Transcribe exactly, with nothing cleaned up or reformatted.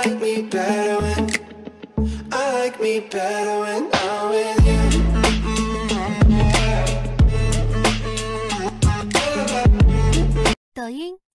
like me better when I like me better when I'm with you. 抖音